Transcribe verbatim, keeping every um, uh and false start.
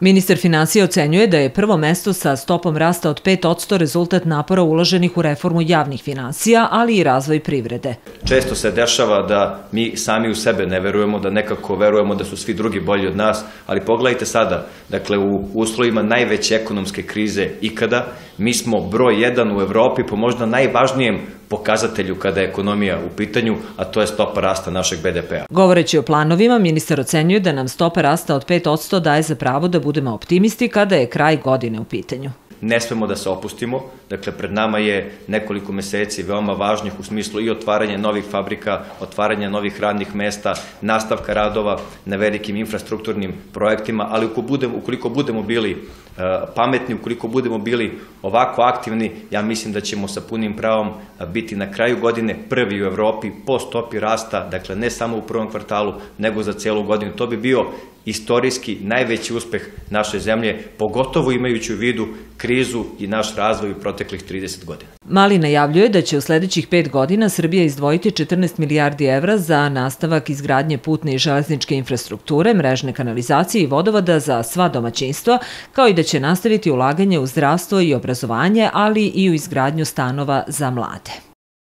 Ministar finansija ocenjuje da je prvo mesto sa stopom rasta od pet posto rezultat napora uloženih u reformu javnih finansija, ali i razvoj privrede. Često se dešava da mi sami u sebe ne verujemo, da nekako verujemo da su svi drugi bolji od nas, ali pogledajte sada, dakle u uslovima najveće ekonomske krize ikada, mi smo broj jedan u Evropi po možda najvažnijem pokazatelju kada je ekonomija u pitanju, a to je stopa rasta našeg be de pea. Govoreći o planovima, ministar ocenjuje da nam stopa rasta od pet posto daje za pravo da budemo optimisti kada je kraj godine u pitanju. Ne smemo da se opustimo, dakle pred nama je nekoliko meseci veoma važnih u smislu i otvaranja novih fabrika, otvaranja novih radnih mesta, nastavka radova na velikim infrastrukturnim projektima, ali ukoliko budemo bili pametni, ukoliko budemo bili ovako aktivni, ja mislim da ćemo sa punim pravom biti na kraju godine prvi u Evropi po stopi rasta, dakle ne samo u prvom kvartalu, nego za celu godinu. To bi bio istorijski najveći uspeh naše zemlje, pogotovo imajući u vidu krizu i naš razvoj u proteklih trideset godina. Mali najavljuje da će u sledećih pet godina Srbija izdvojiti četrnaest milijardi evra za nastavak izgradnje putne i železničke infrastrukture, mrežne kanalizacije i vodovoda za sva domaćinstva, kao i da će nastaviti ulaganje u zdravstvo i obrazovanje, ali i u izgradnju stanova za mlade.